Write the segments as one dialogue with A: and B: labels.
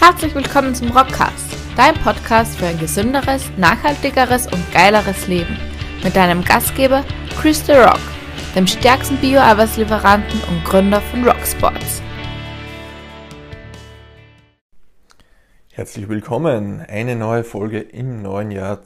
A: Herzlich willkommen zum Rockcast, dein Podcast für ein gesünderes, nachhaltigeres und geileres Leben. Mit deinem Gastgeber Chris The Rock, dem stärksten Bio-Eiweißlieferanten und Gründer von Rocksports.
B: Herzlich willkommen, eine neue Folge im neuen Jahr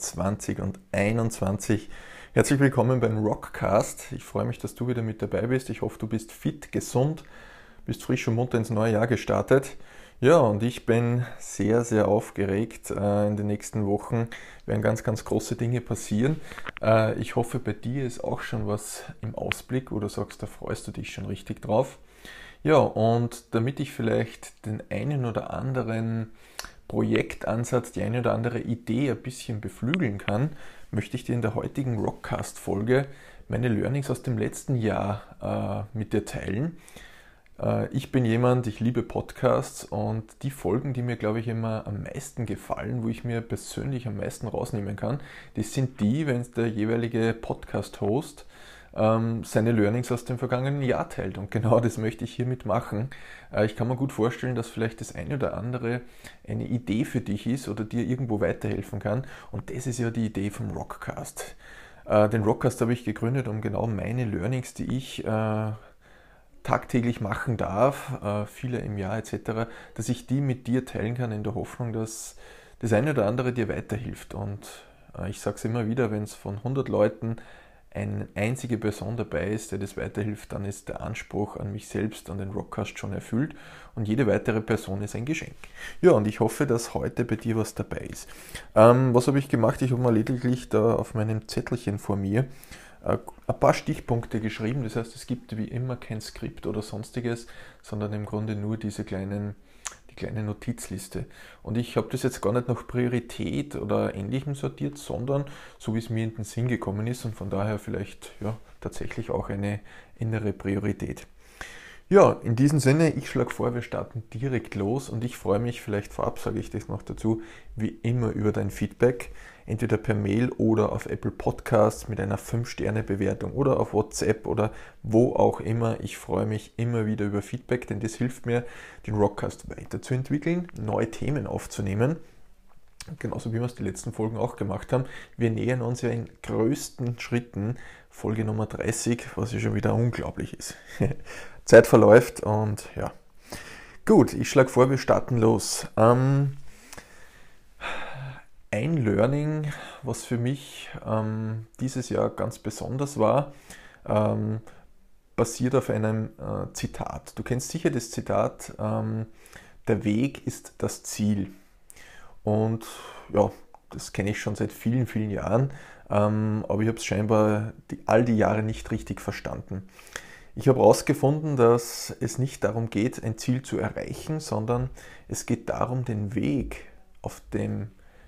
B: 2021. Herzlich willkommen beim Rockcast. Ich freue mich, dass du wieder mit dabei bist. Ich hoffe, du bist fit, gesund, bist frisch und munter ins neue Jahr gestartet. Ja, und ich bin sehr, sehr aufgeregt. In den nächsten Wochen werden ganz, ganz große Dinge passieren. Ich hoffe, bei dir ist auch schon was im Ausblick oder sagst, da freust du dich schon richtig drauf. Ja, und damit ich vielleicht den einen oder anderen Projektansatz, die eine oder andere Idee ein bisschen beflügeln kann, möchte ich dir in der heutigen Rockcast-Folge meine Learnings aus dem letzten Jahr mit dir teilen. Ich bin jemand, ich liebe Podcasts und die Folgen, die mir, glaube ich, immer am meisten gefallen, wo ich mir persönlich am meisten rausnehmen kann, das sind die, wenn der jeweilige Podcast-Host seine Learnings aus dem vergangenen Jahr teilt. Und genau das möchte ich hiermit machen. Ich kann mir gut vorstellen, dass vielleicht das eine oder andere eine Idee für dich ist oder dir irgendwo weiterhelfen kann. Und das ist ja die Idee vom Rockcast. Den Rockcast habe ich gegründet, um genau meine Learnings, die ich tagtäglich machen darf, viele im Jahr etc., dass ich die mit dir teilen kann in der Hoffnung, dass das eine oder andere dir weiterhilft. Und ich sage es immer wieder, wenn es von 100 Leuten eine einzige Person dabei ist, der das weiterhilft, dann ist der Anspruch an mich selbst, an den Rockcast schon erfüllt und jede weitere Person ist ein Geschenk. Ja, und ich hoffe, dass heute bei dir was dabei ist. Was habe ich gemacht? Ich habe mal lediglich da auf meinem Zettelchen vor mir ein paar Stichpunkte geschrieben. Das heißt, es gibt wie immer kein Skript oder sonstiges, sondern im Grunde nur die kleine Notizliste. Und ich habe das jetzt gar nicht nach Priorität oder Ähnlichem sortiert, sondern so wie es mir in den Sinn gekommen ist und von daher vielleicht tatsächlich auch eine innere Priorität. Ja, in diesem Sinne, ich schlage vor, wir starten direkt los und ich freue mich, vielleicht vorab sage ich das noch dazu, wie immer über dein Feedback, entweder per Mail oder auf Apple Podcasts mit einer 5-Sterne-Bewertung oder auf WhatsApp oder wo auch immer. Ich freue mich immer wieder über Feedback, denn das hilft mir, den Rockcast weiterzuentwickeln, neue Themen aufzunehmen. Genauso wie wir es die letzten Folgen auch gemacht haben. Wir nähern uns ja in größten Schritten Folge Nummer 30, was ja schon wieder unglaublich ist. Zeit verläuft und ja. Gut, ich schlage vor, wir starten los. Ein Learning, was für mich dieses Jahr ganz besonders war, basiert auf einem Zitat. Du kennst sicher das Zitat, der Weg ist das Ziel. Und ja, das kenne ich schon seit vielen, vielen Jahren, aber ich habe es scheinbar all die Jahre nicht richtig verstanden. Ich habe herausgefunden, dass es nicht darum geht, ein Ziel zu erreichen, sondern es geht darum, den Weg auf dem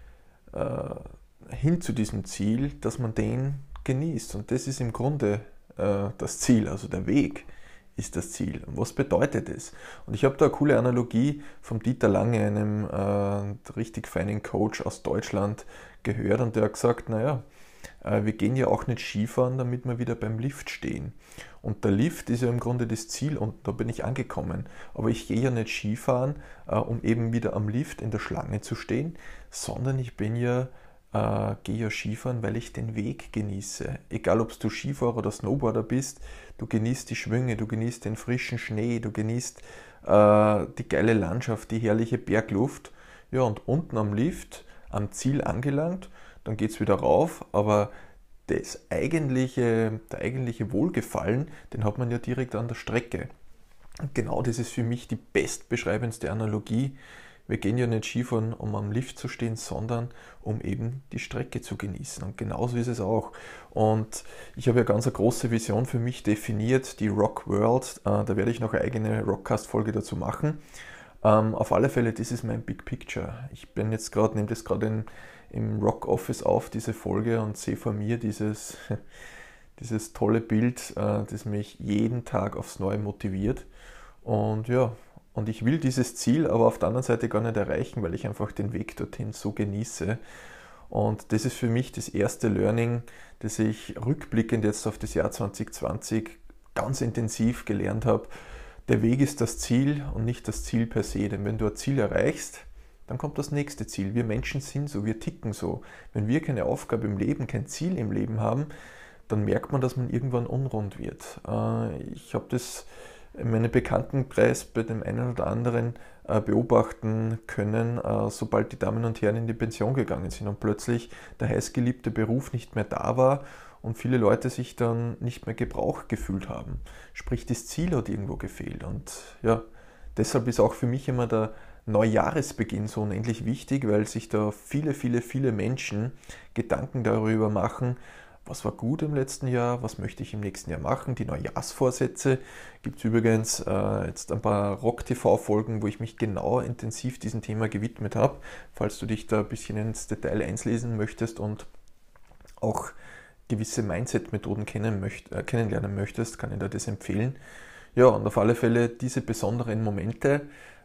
B: hin zu diesem Ziel, dass man den genießt. Und das ist im Grunde das Ziel, also der Weg ist das Ziel. Und was bedeutet es? Und ich habe da eine coole Analogie vom Dieter Lange, einem richtig feinen Coach aus Deutschland, gehört und der hat gesagt, naja, wir gehen ja auch nicht Skifahren, damit wir wieder beim Lift stehen. Und der Lift ist ja im Grunde das Ziel und da bin ich angekommen. Aber ich gehe ja nicht Skifahren, um eben wieder am Lift in der Schlange zu stehen, sondern ich gehe ja Skifahren, weil ich den Weg genieße. Egal, ob du Skifahrer oder Snowboarder bist, du genießt die Schwünge, du genießt den frischen Schnee, du genießt die geile Landschaft, die herrliche Bergluft. Ja, und unten am Lift, am Ziel angelangt, dann geht es wieder rauf, aber der eigentliche Wohlgefallen, den hat man ja direkt an der Strecke. Und genau das ist für mich die bestbeschreibendste Analogie. Wir gehen ja nicht Skifahren, um am Lift zu stehen, sondern um eben die Strecke zu genießen. Und genauso ist es auch. Und ich habe ja ganz eine große Vision für mich definiert, die Rock World. Da werde ich noch eine eigene Rockcast-Folge dazu machen. Auf alle Fälle, das ist mein Big Picture. Ich bin jetzt nehme das gerade im Rock Office auf, diese Folge, und sehe vor mir dieses tolle Bild, das mich jeden Tag aufs Neue motiviert. Und ja, und ich will dieses Ziel aber auf der anderen Seite gar nicht erreichen, weil ich einfach den Weg dorthin so genieße. Und das ist für mich das erste Learning, das ich rückblickend jetzt auf das Jahr 2020 ganz intensiv gelernt habe. Der Weg ist das Ziel und nicht das Ziel per se. Denn wenn du ein Ziel erreichst, dann kommt das nächste Ziel. Wir Menschen sind so, wir ticken so. Wenn wir keine Aufgabe im Leben, kein Ziel im Leben haben, dann merkt man, dass man irgendwann unrund wird. Ich habe das in meinem Bekanntenkreis bei dem einen oder anderen beobachten können, sobald die Damen und Herren in die Pension gegangen sind und plötzlich der heißgeliebte Beruf nicht mehr da war und viele Leute sich dann nicht mehr gebraucht gefühlt haben. Sprich, das Ziel hat irgendwo gefehlt. Und ja, deshalb ist auch für mich immer der Neujahresbeginn so unendlich wichtig, weil sich da viele Menschen Gedanken darüber machen, was war gut im letzten Jahr, was möchte ich im nächsten Jahr machen. Die Neujahrsvorsätze gibt es übrigens jetzt ein paar Rock-TV-Folgen, wo ich mich genau intensiv diesem Thema gewidmet habe. Falls du dich da ein bisschen ins Detail einlesen möchtest und auch gewisse Mindset-Methoden kennenlernen möchtest, kann ich dir das empfehlen. Ja, und auf alle Fälle diese besonderen Momente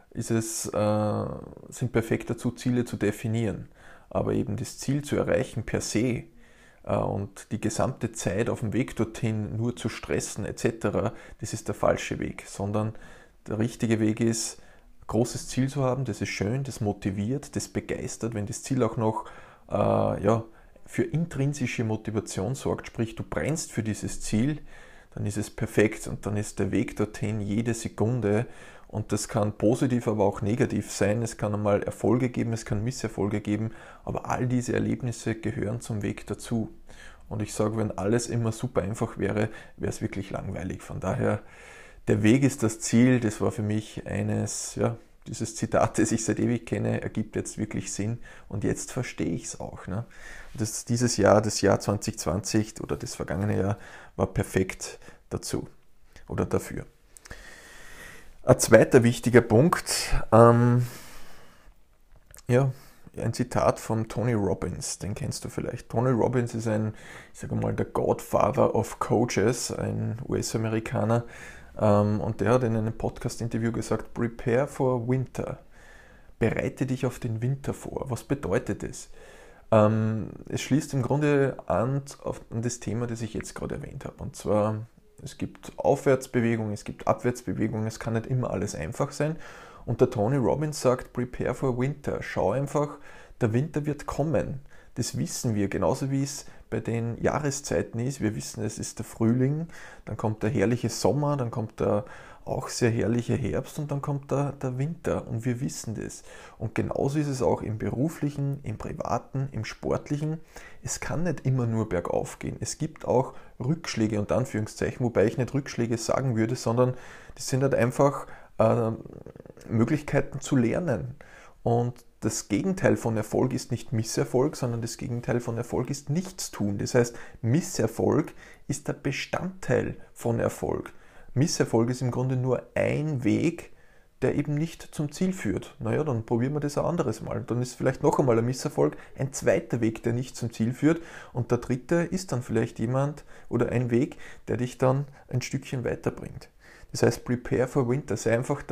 B: sind perfekt dazu, Ziele zu definieren. Aber eben das Ziel zu erreichen per se und die gesamte Zeit auf dem Weg dorthin nur zu stressen etc., das ist der falsche Weg. Sondern der richtige Weg ist, ein großes Ziel zu haben, das ist schön, das motiviert, das begeistert, wenn das Ziel auch noch für intrinsische Motivation sorgt, sprich du brennst für dieses Ziel, dann ist es perfekt und dann ist der Weg dorthin jede Sekunde. Und das kann positiv, aber auch negativ sein. Es kann einmal Erfolge geben, es kann Misserfolge geben, aber all diese Erlebnisse gehören zum Weg dazu. Und ich sage, wenn alles immer super einfach wäre, wäre es wirklich langweilig. Von daher, der Weg ist das Ziel. Das war für mich dieses Zitat, das ich seit ewig kenne, ergibt jetzt wirklich Sinn. Und jetzt verstehe ich es auch. Ne? Das Jahr 2020 oder das vergangene Jahr war perfekt dazu oder dafür. Ein zweiter wichtiger Punkt, ein Zitat von Tony Robbins, den kennst du vielleicht. Tony Robbins ist der Godfather of Coaches, ein US-Amerikaner, und der hat in einem Podcast-Interview gesagt, prepare for winter, bereite dich auf den Winter vor. Was bedeutet das? Es schließt im Grunde an das Thema, das ich jetzt gerade erwähnt habe, und zwar es gibt Aufwärtsbewegungen, es gibt Abwärtsbewegungen, es kann nicht immer alles einfach sein. Und der Tony Robbins sagt, prepare for winter. Schau einfach, der Winter wird kommen. Das wissen wir, genauso wie es bei den Jahreszeiten ist. Wir wissen, es ist der Frühling, dann kommt der herrliche Sommer, dann kommt der auch sehr herrliche Herbst und dann kommt der Winter. Und wir wissen das. Und genauso ist es auch im Beruflichen, im Privaten, im Sportlichen. Es kann nicht immer nur bergauf gehen. Es gibt auch Rückschläge unter Anführungszeichen, wobei ich nicht Rückschläge sagen würde, sondern das sind halt einfach Möglichkeiten zu lernen. Und das Gegenteil von Erfolg ist nicht Misserfolg, sondern das Gegenteil von Erfolg ist Nichtstun. Das heißt, Misserfolg ist der Bestandteil von Erfolg. Misserfolg ist im Grunde nur ein Weg, der eben nicht zum Ziel führt. Naja, dann probieren wir das ein anderes Mal. Dann ist vielleicht noch einmal ein Misserfolg, ein zweiter Weg, der nicht zum Ziel führt. Und der dritte ist dann vielleicht jemand oder ein Weg, der dich dann ein Stückchen weiterbringt. Das heißt, prepare for winter. Sei einfach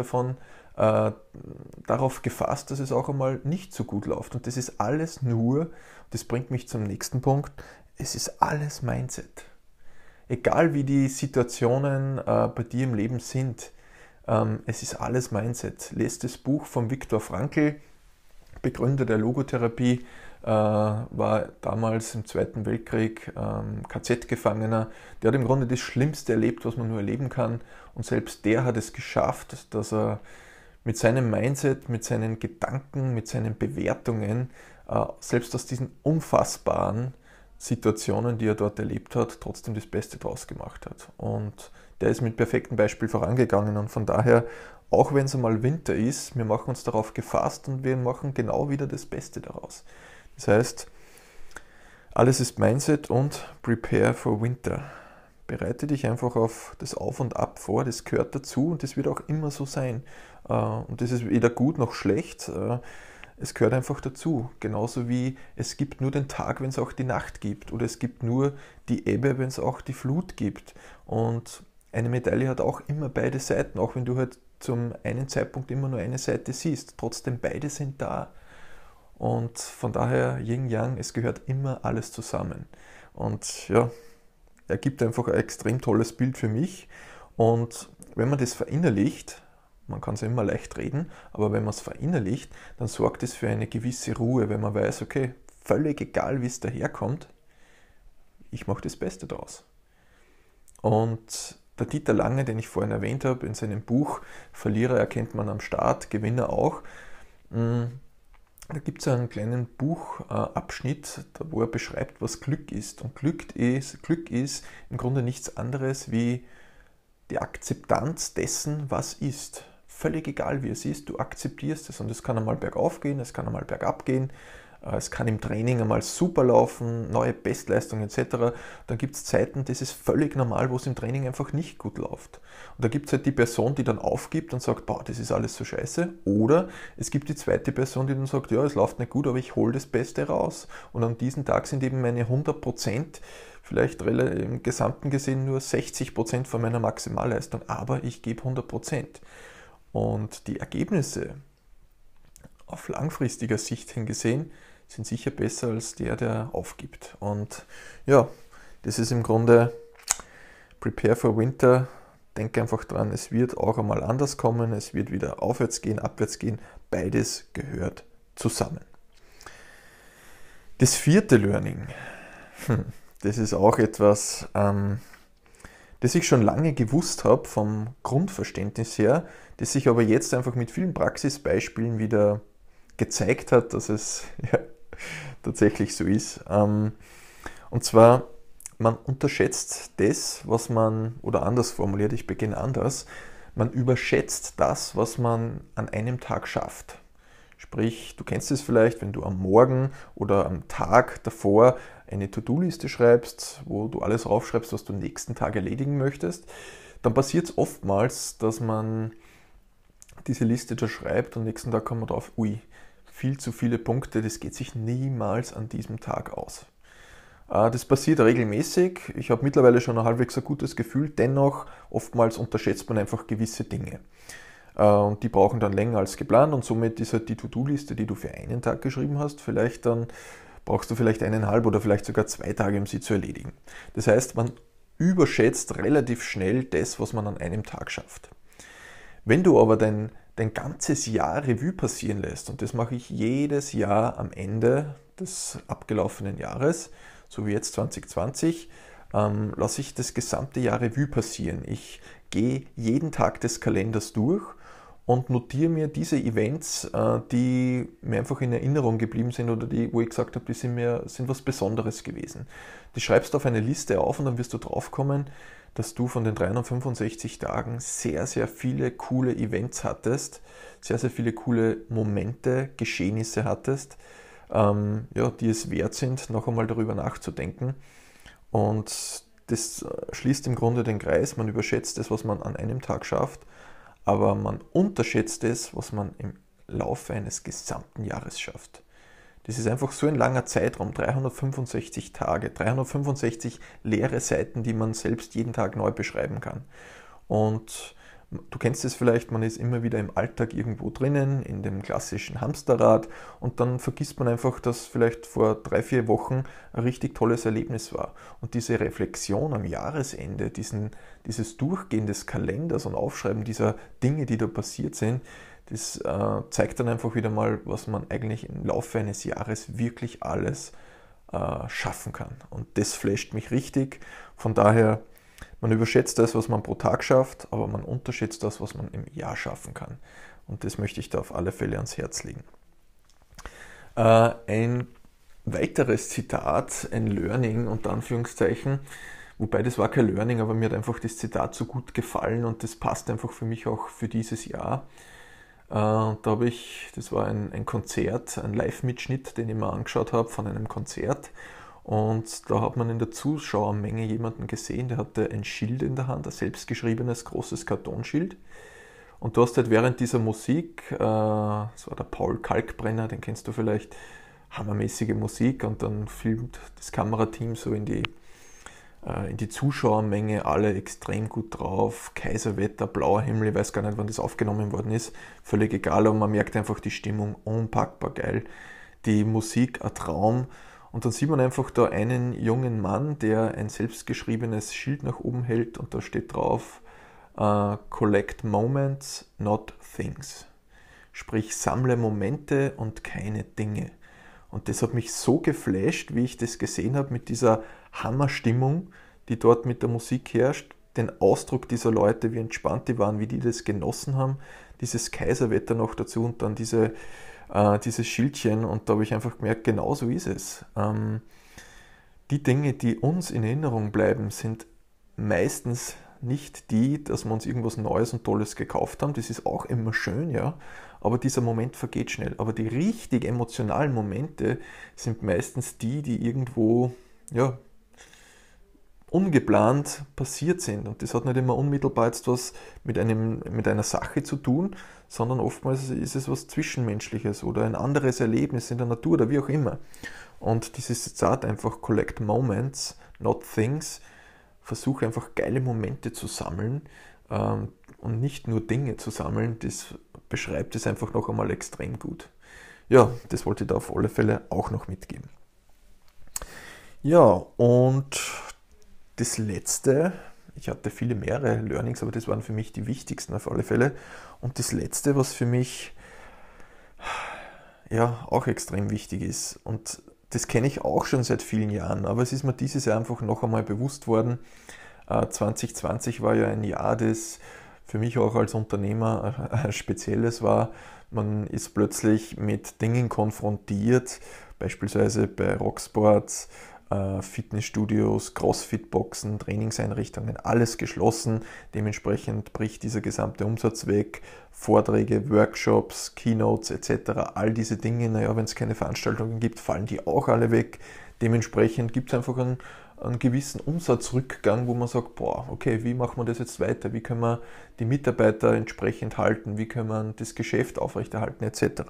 B: darauf gefasst, dass es auch einmal nicht so gut läuft. Und das ist alles nur, das bringt mich zum nächsten Punkt, es ist alles Mindset. Egal wie die Situationen bei dir im Leben sind, es ist alles Mindset. Lest das Buch von Viktor Frankl, Begründer der Logotherapie, war damals im Zweiten Weltkrieg KZ-Gefangener. Der hat im Grunde das Schlimmste erlebt, was man nur erleben kann. Und selbst der hat es geschafft, dass er mit seinem Mindset, mit seinen Gedanken, mit seinen Bewertungen, selbst aus diesen unfassbaren Situationen, die er dort erlebt hat, trotzdem das Beste draus gemacht hat. Und der ist mit perfektem Beispiel vorangegangen und von daher, auch wenn es einmal Winter ist, wir machen uns darauf gefasst und wir machen genau wieder das Beste daraus. Das heißt, alles ist Mindset und prepare for winter. Bereite dich einfach auf das Auf und Ab vor, das gehört dazu und das wird auch immer so sein. Und das ist weder gut noch schlecht. Es gehört einfach dazu, genauso wie es gibt nur den Tag, wenn es auch die Nacht gibt oder es gibt nur die Ebbe, wenn es auch die Flut gibt. Und eine Medaille hat auch immer beide Seiten, auch wenn du halt zum einen Zeitpunkt immer nur eine Seite siehst. Trotzdem beide sind da. Und von daher Yin-Yang, es gehört immer alles zusammen. Und ja, ergibt einfach ein extrem tolles Bild für mich. Und wenn man das verinnerlicht, man kann es immer leicht reden, aber wenn man es verinnerlicht, dann sorgt es für eine gewisse Ruhe, wenn man weiß, okay, völlig egal, wie es daherkommt, ich mache das Beste draus. Und der Dieter Lange, den ich vorhin erwähnt habe, in seinem Buch Verlierer erkennt man am Start, Gewinner auch, da gibt es einen kleinen Buchabschnitt, wo er beschreibt, was Glück ist. Und Glück ist im Grunde nichts anderes wie die Akzeptanz dessen, was ist. Völlig egal, wie es ist, du akzeptierst es. Und es kann einmal bergauf gehen, es kann einmal bergab gehen, es kann im Training einmal super laufen, neue Bestleistungen etc. Dann gibt es Zeiten, das ist völlig normal, wo es im Training einfach nicht gut läuft. Und da gibt es halt die Person, die dann aufgibt und sagt, boah, das ist alles so scheiße. Oder es gibt die zweite Person, die dann sagt, ja, es läuft nicht gut, aber ich hole das Beste raus. Und an diesem Tag sind eben meine 100%, vielleicht im Gesamten gesehen nur 60% von meiner Maximalleistung, aber ich gebe 100%. Und die Ergebnisse auf langfristiger Sicht hingesehen sind sicher besser als der aufgibt. Und ja, das ist im Grunde Prepare for Winter. Denke einfach dran, es wird auch einmal anders kommen, es wird wieder aufwärts gehen, abwärts gehen. Beides gehört zusammen. Das vierte Learning, das ist auch etwas, das ich schon lange gewusst habe vom Grundverständnis her, das sich aber jetzt einfach mit vielen Praxisbeispielen wieder gezeigt hat, dass es tatsächlich so ist. Und zwar, man unterschätzt das, was man, oder anders formuliert, ich beginne anders, man überschätzt das, was man an einem Tag schafft. Sprich, du kennst es vielleicht, wenn du am Morgen oder am Tag davor eine To-Do-Liste schreibst, wo du alles raufschreibst, was du nächsten Tag erledigen möchtest, dann passiert es oftmals, dass man diese Liste da schreibt und am nächsten Tag kommt man drauf, ui, viel zu viele Punkte, das geht sich niemals an diesem Tag aus. Das passiert regelmäßig, ich habe mittlerweile schon ein halbwegs ein gutes Gefühl, dennoch oftmals unterschätzt man einfach gewisse Dinge. Und die brauchen dann länger als geplant und somit ist halt die To-Do-Liste, die du für einen Tag geschrieben hast, vielleicht dann brauchst du vielleicht 1,5 oder vielleicht sogar 2 Tage, um sie zu erledigen. Das heißt, man überschätzt relativ schnell das, was man an einem Tag schafft. Wenn du aber dein ganzes Jahr Revue passieren lässt, und das mache ich jedes Jahr am Ende des abgelaufenen Jahres, so wie jetzt 2020, lasse ich das gesamte Jahr Revue passieren. Ich gehe jeden Tag des Kalenders durch und notiere mir diese Events, die mir einfach in Erinnerung geblieben sind oder die, wo ich gesagt habe, die sind was Besonderes gewesen. Die schreibst du auf eine Liste auf und dann wirst du draufkommen, dass du von den 365 Tagen sehr, sehr viele coole Events hattest, sehr, sehr viele coole Momente, Geschehnisse hattest, die es wert sind, noch einmal darüber nachzudenken. Und das schließt im Grunde den Kreis. Man überschätzt das, was man an einem Tag schafft, aber man unterschätzt das, was man im Laufe eines gesamten Jahres schafft. Das ist einfach so ein langer Zeitraum, 365 Tage, 365 leere Seiten, die man selbst jeden Tag neu beschreiben kann. Und du kennst es vielleicht, man ist immer wieder im Alltag irgendwo drinnen, in dem klassischen Hamsterrad und dann vergisst man einfach, dass vielleicht vor 3-4 Wochen ein richtig tolles Erlebnis war. Und diese Reflexion am Jahresende, dieses Durchgehen des Kalenders und Aufschreiben dieser Dinge, die da passiert sind, das zeigt dann einfach wieder mal, was man eigentlich im Laufe eines Jahres wirklich alles schaffen kann. Und das flasht mich richtig. Von daher, man überschätzt das, was man pro Tag schafft, aber man unterschätzt das, was man im Jahr schaffen kann. Und das möchte ich da auf alle Fälle ans Herz legen. Ein weiteres Zitat, ein Learning unter Anführungszeichen, wobei das war kein Learning, aber mir hat einfach das Zitat so gut gefallen und das passt einfach für mich auch für dieses Jahr. Das war ein Konzert, ein Live-Mitschnitt, den ich mir angeschaut habe von einem Konzert. Und da hat man in der Zuschauermenge jemanden gesehen, der hatte ein Schild in der Hand, ein selbstgeschriebenes großes Kartonschild. Und du hast halt während dieser Musik, das war der Paul Kalkbrenner, den kennst du vielleicht, hammermäßige Musik und dann filmt das Kamerateam so in die Zuschauermenge, alle extrem gut drauf, Kaiserwetter, blauer Himmel, ich weiß gar nicht, wann das aufgenommen worden ist, völlig egal, aber man merkt einfach die Stimmung unpackbar geil, die Musik ein Traum und dann sieht man einfach da einen jungen Mann, der ein selbstgeschriebenes Schild nach oben hält und da steht drauf, Collect moments, not things. Sprich, sammle Momente und keine Dinge. Und das hat mich so geflasht, wie ich das gesehen habe mit dieser Hammerstimmung, die dort mit der Musik herrscht, den Ausdruck dieser Leute, wie entspannt die waren, wie die das genossen haben, dieses Kaiserwetter noch dazu und dann dieses Schildchen, und da habe ich einfach gemerkt, genau so ist es. Die Dinge, die uns in Erinnerung bleiben, sind meistens nicht die, dass wir uns irgendwas Neues und Tolles gekauft haben, das ist auch immer schön, ja, aber dieser Moment vergeht schnell. Aber die richtig emotionalen Momente sind meistens die, die irgendwo, ja, ungeplant passiert sind. Und das hat nicht immer unmittelbar jetzt was mit einer Sache zu tun, sondern oftmals ist es was Zwischenmenschliches oder ein anderes Erlebnis in der Natur oder wie auch immer. Und dieses Zitat einfach, collect moments, not things, versuche einfach geile Momente zu sammeln und nicht nur Dinge zu sammeln, das beschreibt es einfach noch einmal extrem gut. Ja, das wollte ich da auf alle Fälle auch noch mitgeben. Ja, und das letzte, ich hatte mehrere Learnings, aber das waren für mich die wichtigsten auf alle Fälle. Und das letzte, was für mich ja auch extrem wichtig ist, und das kenne ich auch schon seit vielen Jahren, aber es ist mir dieses Jahr einfach noch einmal bewusst worden. 2020 war ja ein Jahr, das für mich auch als Unternehmer ein spezielles war. Man ist plötzlich mit Dingen konfrontiert, beispielsweise bei Rocksports, Fitnessstudios, Crossfit-Boxen, Trainingseinrichtungen, alles geschlossen. Dementsprechend bricht dieser gesamte Umsatz weg. Vorträge, Workshops, Keynotes etc. All diese Dinge, naja, wenn es keine Veranstaltungen gibt, fallen die auch alle weg. Dementsprechend gibt es einfach einen gewissen Umsatzrückgang, wo man sagt, boah, okay, wie machen wir das jetzt weiter? Wie können wir die Mitarbeiter entsprechend halten? Wie können wir das Geschäft aufrechterhalten etc.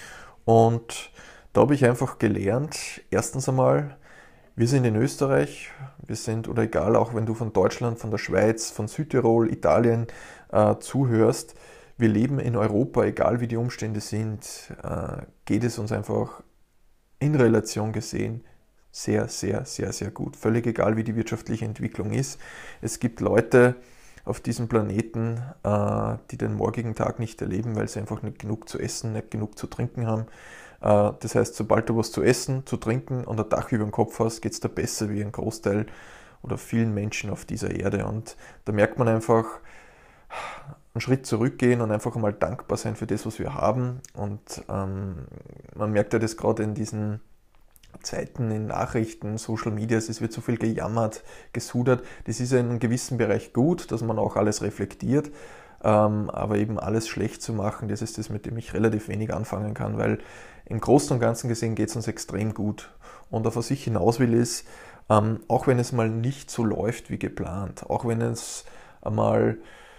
B: Und da habe ich einfach gelernt, erstens einmal, wir sind in Österreich, wir sind, oder egal, auch wenn du von Deutschland, von der Schweiz, von Südtirol, Italien zuhörst, wir leben in Europa, egal wie die Umstände sind, geht es uns einfach in Relation gesehen sehr, sehr, sehr, sehr gut. Völlig egal, wie die wirtschaftliche Entwicklung ist. Es gibt Leute auf diesem Planeten, die den morgigen Tag nicht erleben, weil sie einfach nicht genug zu essen, nicht genug zu trinken haben. Das heißt, sobald du was zu essen, zu trinken und ein Dach über dem Kopf hast, geht es dir besser wie ein Großteil oder vielen Menschen auf dieser Erde. Und da merkt man einfach, einen Schritt zurückgehen und einfach einmal dankbar sein für das, was wir haben. Und man merkt ja das gerade in diesen Zeiten, in Nachrichten, Social Media, es wird so viel gejammert, gesudert. Das ist ja in einem gewissen Bereich gut, dass man auch alles reflektiert. Aber eben alles schlecht zu machen, das ist das, mit dem ich relativ wenig anfangen kann, weil im Großen und Ganzen gesehen geht es uns extrem gut. Und auf was ich hinaus will ist, auch wenn es mal nicht so läuft wie geplant, auch wenn es einmal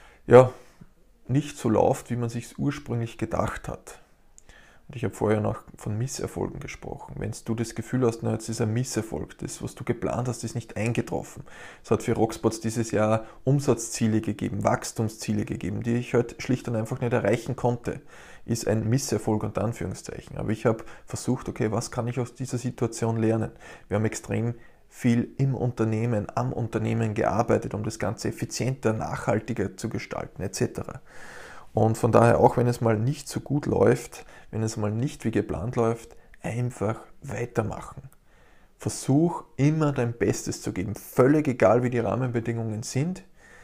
B: nicht so läuft, wie man sich ursprünglich gedacht hat. Und ich habe vorher noch von Misserfolgen gesprochen. Wenn du das Gefühl hast, na, jetzt ist ein Misserfolg, das, was du geplant hast, ist nicht eingetroffen. Es hat für Rocksports dieses Jahr Umsatzziele gegeben, Wachstumsziele gegeben, die ich heute schlicht und einfach nicht erreichen konnte. Ist ein Misserfolg unter Anführungszeichen. Aber ich habe versucht, okay, was kann ich aus dieser Situation lernen? Wir haben extrem viel im Unternehmen, am Unternehmen gearbeitet, um das Ganze effizienter, nachhaltiger zu gestalten, etc. Und von daher, auch wenn es mal nicht so gut läuft, wenn es mal nicht wie geplant läuft, einfach weitermachen. Versuch immer dein Bestes zu geben, völlig egal wie die Rahmenbedingungen sind.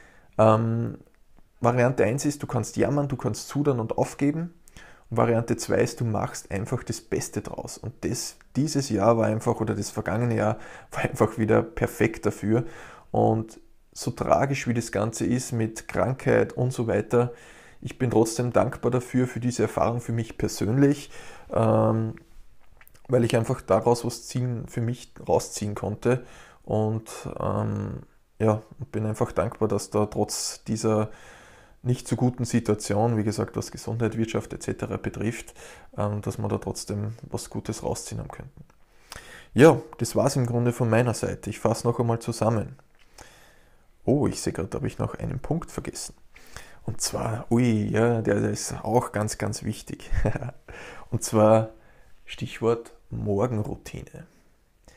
B: Variante 1 ist, du kannst jammern, du kannst zudern und aufgeben. Und Variante 2 ist, du machst einfach das Beste draus. Und dieses Jahr war einfach, oder das vergangene Jahr war einfach wieder perfekt dafür. Und so tragisch wie das Ganze ist mit Krankheit und so weiter, ich bin trotzdem dankbar dafür, für diese Erfahrung für mich persönlich, weil ich einfach daraus was für mich rausziehen konnte. Und bin einfach dankbar, dass da trotz dieser nicht so guten Situation, wie gesagt, was Gesundheit, Wirtschaft etc. betrifft, dass wir da trotzdem was Gutes rausziehen haben könnten. Ja, das war es im Grunde von meiner Seite. Ich fasse noch einmal zusammen. Oh, ich sehe gerade, da habe ich noch einen Punkt vergessen. Und zwar, der ist auch ganz, ganz wichtig. Und zwar Stichwort Morgenroutine.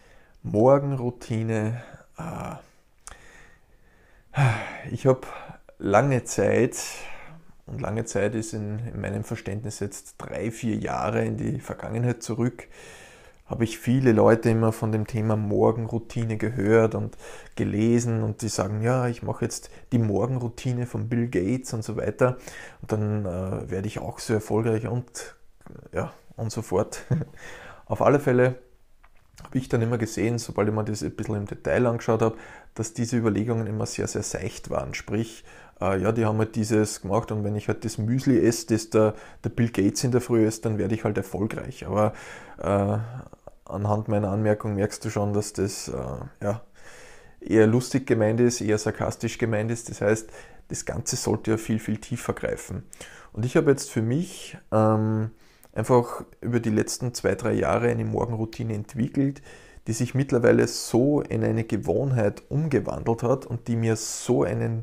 B: Morgenroutine. Ich habe lange Zeit, und lange Zeit ist in meinem Verständnis jetzt 3-4 Jahre in die Vergangenheit zurück, habe ich viele Leute immer von dem Thema Morgenroutine gehört und gelesen und die sagen, ja, ich mache jetzt die Morgenroutine von Bill Gates und so weiter und dann werde ich auch so erfolgreich und so fort. Auf alle Fälle habe ich dann immer gesehen, sobald ich mir das ein bisschen im Detail angeschaut habe, dass diese Überlegungen immer sehr, sehr seicht waren. Sprich, die haben halt dieses gemacht und wenn ich halt das Müsli esse, das der Bill Gates in der Früh isst, dann werde ich halt erfolgreich. Aber anhand meiner Anmerkung merkst du schon, dass das eher lustig gemeint ist, eher sarkastisch gemeint ist. Das heißt, das Ganze sollte ja viel, viel tiefer greifen. Und ich habe jetzt für mich einfach über die letzten 2-3 Jahre eine Morgenroutine entwickelt, die sich mittlerweile so in eine Gewohnheit umgewandelt hat und die mir so einen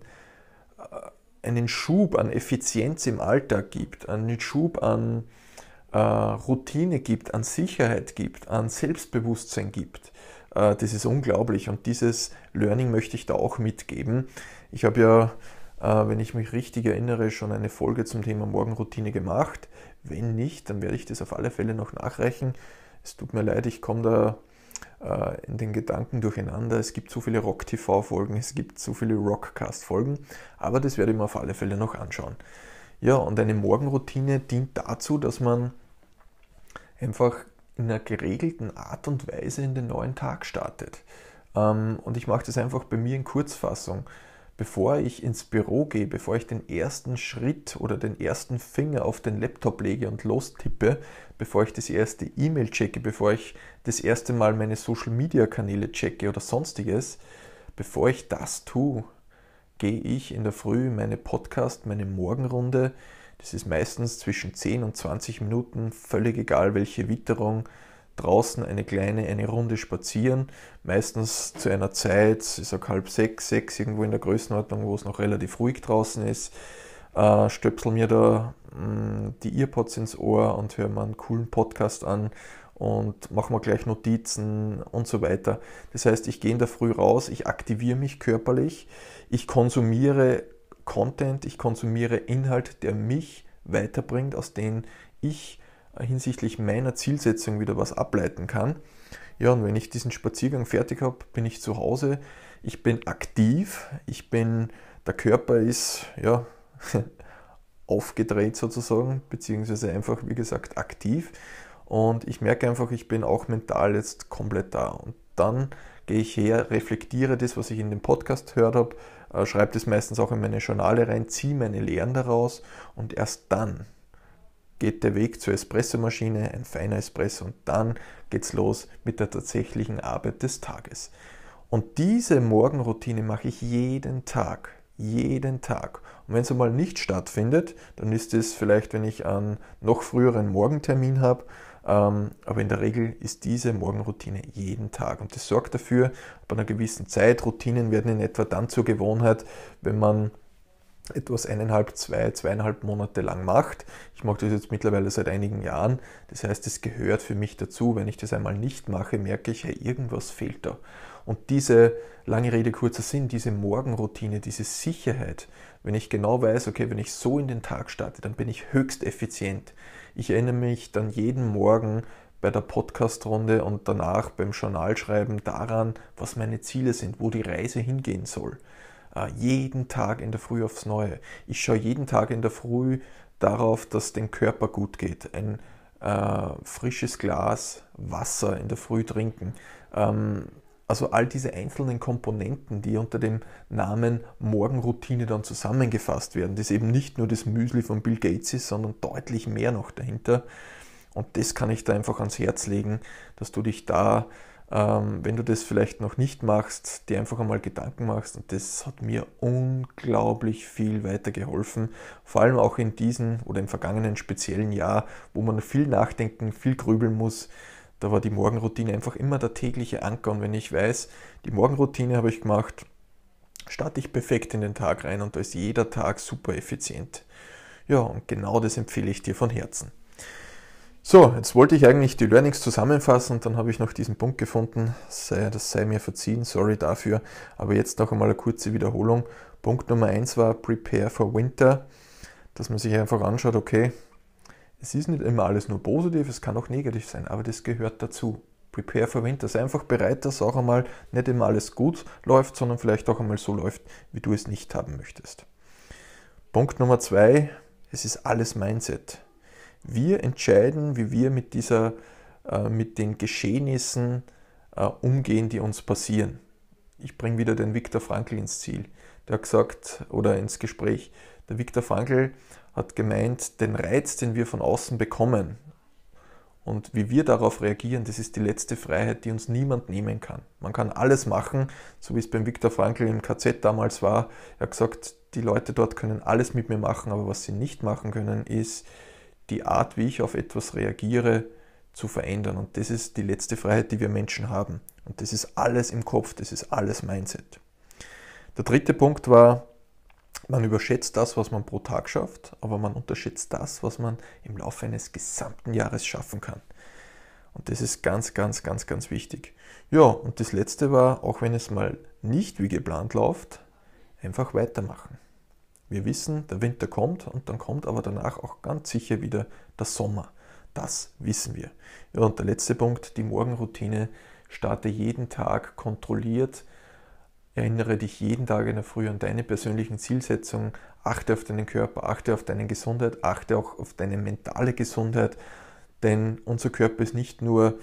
B: Schub an Effizienz im Alltag gibt, einen Schub an Routine gibt, an Sicherheit gibt, an Selbstbewusstsein gibt. Das ist unglaublich und dieses Learning möchte ich da auch mitgeben. Ich habe ja, wenn ich mich richtig erinnere, schon eine Folge zum Thema Morgenroutine gemacht. Wenn nicht, dann werde ich das auf alle Fälle noch nachreichen. Es tut mir leid, ich komme da in den Gedanken durcheinander. Es gibt so viele Rock-TV-Folgen, es gibt so viele Rockcast-Folgen, aber das werde ich mir auf alle Fälle noch anschauen. Ja, und eine Morgenroutine dient dazu, dass man einfach in einer geregelten Art und Weise in den neuen Tag startet. Und ich mache das einfach bei mir in Kurzfassung. Bevor ich ins Büro gehe, bevor ich den ersten Schritt oder den ersten Finger auf den Laptop lege und lostippe, bevor ich das erste E-Mail checke, bevor ich das erste Mal meine Social-Media-Kanäle checke oder sonstiges, bevor ich das tue, gehe ich in der Früh meine meine Morgenrunde. Das ist meistens zwischen 10 und 20 Minuten, völlig egal welche Witterung, draußen eine Runde spazieren, meistens zu einer Zeit, ich sage 5:30, 6, irgendwo in der Größenordnung, wo es noch relativ ruhig draußen ist, stöpsel mir da die Earpods ins Ohr und höre mir einen coolen Podcast an und mache mir gleich Notizen und so weiter. Das heißt, ich gehe in der Früh raus, ich aktiviere mich körperlich, ich konsumiere Content, ich konsumiere Inhalt, der mich weiterbringt, aus dem ich hinsichtlich meiner Zielsetzung wieder was ableiten kann. Ja, und wenn ich diesen Spaziergang fertig habe, bin ich zu Hause, ich bin aktiv, der Körper ist aufgedreht sozusagen, beziehungsweise einfach, wie gesagt, aktiv und ich merke einfach, ich bin auch mental jetzt komplett da und dann gehe ich her, reflektiere das, was ich in dem Podcast gehört habe, schreibe das meistens auch in meine Journale rein, ziehe meine Lehren daraus und erst dann geht der Weg zur Espressomaschine, ein feiner Espresso und dann geht's los mit der tatsächlichen Arbeit des Tages. Und diese Morgenroutine mache ich jeden Tag. Jeden Tag. Und wenn es einmal nicht stattfindet, dann ist es vielleicht, wenn ich einen noch früheren Morgentermin habe, aber in der Regel ist diese Morgenroutine jeden Tag. Und das sorgt dafür, bei einer gewissen Zeit, Routinen werden in etwa dann zur Gewohnheit, wenn man etwas 2,5 Monate lang macht. Ich mache das jetzt mittlerweile seit einigen Jahren. Das heißt, es gehört für mich dazu. Wenn ich das einmal nicht mache, merke ich, hey, irgendwas fehlt da. Und diese, lange Rede, kurzer Sinn, diese Morgenroutine, diese Sicherheit, wenn ich genau weiß, okay, wenn ich so in den Tag starte, dann bin ich höchst effizient. Ich erinnere mich dann jeden Morgen bei der Podcast-Runde und danach beim Journalschreiben daran, was meine Ziele sind, wo die Reise hingehen soll. Jeden Tag in der Früh aufs Neue. Ich schaue jeden Tag in der Früh darauf, dass dem Körper gut geht. Ein frisches Glas Wasser in der Früh trinken. Also all diese einzelnen Komponenten, die unter dem Namen Morgenroutine dann zusammengefasst werden, das eben nicht nur das Müsli von Bill Gates ist, sondern deutlich mehr noch dahinter. Und das kann ich da einfach ans Herz legen, dass du dich da, wenn du das vielleicht noch nicht machst, dir einfach einmal Gedanken machst. Und das hat mir unglaublich viel weitergeholfen, vor allem auch in diesem oder im vergangenen speziellen Jahr, wo man viel nachdenken, viel grübeln muss. Da war die Morgenroutine einfach immer der tägliche Anker. Und wenn ich weiß, die Morgenroutine habe ich gemacht, starte ich perfekt in den Tag rein und da ist jeder Tag super effizient. Ja, und genau das empfehle ich dir von Herzen. So, jetzt wollte ich eigentlich die Learnings zusammenfassen und dann habe ich noch diesen Punkt gefunden, das sei mir verziehen, sorry dafür, aber jetzt noch einmal eine kurze Wiederholung. Punkt Nummer 1 war Prepare for Winter, dass man sich einfach anschaut, okay, es ist nicht immer alles nur positiv, es kann auch negativ sein, aber das gehört dazu. Prepare for Winter, sei einfach bereit, dass auch einmal nicht immer alles gut läuft, sondern vielleicht auch einmal so läuft, wie du es nicht haben möchtest. Punkt Nummer 2, es ist alles Mindset. Wir entscheiden, wie wir mit den Geschehnissen umgehen, die uns passieren. Ich bringe wieder den Viktor Frankl ins Ziel. Der hat gesagt, oder ins Gespräch, der Viktor Frankl hat gemeint, den Reiz, den wir von außen bekommen und wie wir darauf reagieren, das ist die letzte Freiheit, die uns niemand nehmen kann. Man kann alles machen, so wie es beim Viktor Frankl im KZ damals war. Er hat gesagt, die Leute dort können alles mit mir machen, aber was sie nicht machen können, ist die Art, wie ich auf etwas reagiere, zu verändern. Und das ist die letzte Freiheit, die wir Menschen haben. Und das ist alles im Kopf, das ist alles Mindset. Der dritte Punkt war, man überschätzt das, was man pro Tag schafft, aber man unterschätzt das, was man im Laufe eines gesamten Jahres schaffen kann. Und das ist ganz, ganz, ganz, ganz wichtig. Ja, und das letzte war, auch wenn es mal nicht wie geplant läuft, einfach weitermachen. Wir wissen, der Winter kommt und dann kommt aber danach auch ganz sicher wieder der Sommer. Das wissen wir. Ja, und der letzte Punkt, die Morgenroutine. Starte jeden Tag kontrolliert. Erinnere dich jeden Tag in der Früh an deine persönlichen Zielsetzungen. Achte auf deinen Körper, achte auf deine Gesundheit, achte auch auf deine mentale Gesundheit. Denn unser Körper ist nicht nur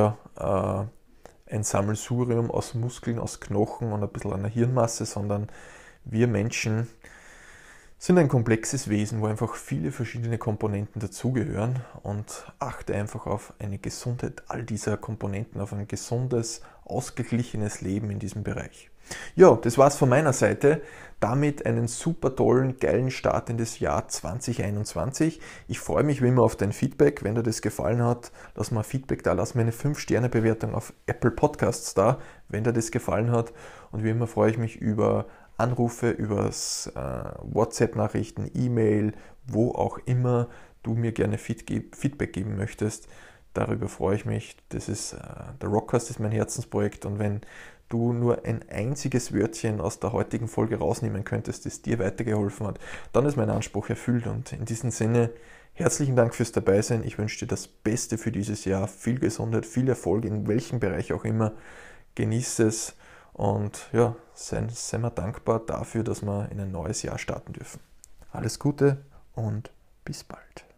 B: ein Sammelsurium aus Muskeln, aus Knochen und ein bisschen einer Hirnmasse, sondern wir Menschen sind ein komplexes Wesen, wo einfach viele verschiedene Komponenten dazugehören, und achte einfach auf eine Gesundheit all dieser Komponenten, auf ein gesundes, ausgeglichenes Leben in diesem Bereich. Ja, das war's von meiner Seite. Damit einen super tollen, geilen Start in das Jahr 2021. Ich freue mich wie immer auf dein Feedback. Wenn dir das gefallen hat, lass mal Feedback da, lass mir eine 5-Sterne-Bewertung auf Apple Podcasts da, wenn dir das gefallen hat. Und wie immer freue ich mich über Anrufe, übers WhatsApp-Nachrichten, E-Mail, wo auch immer du mir gerne Feedback geben möchtest. Darüber freue ich mich. Der Rockcast ist mein Herzensprojekt, und wenn du nur ein einziges Wörtchen aus der heutigen Folge rausnehmen könntest, das dir weitergeholfen hat, dann ist mein Anspruch erfüllt. Und in diesem Sinne, herzlichen Dank fürs Dabeisein. Ich wünsche dir das Beste für dieses Jahr. Viel Gesundheit, viel Erfolg, in welchem Bereich auch immer. Genieß es. Und ja, seien wir dankbar dafür, dass wir in ein neues Jahr starten dürfen. Alles Gute und bis bald.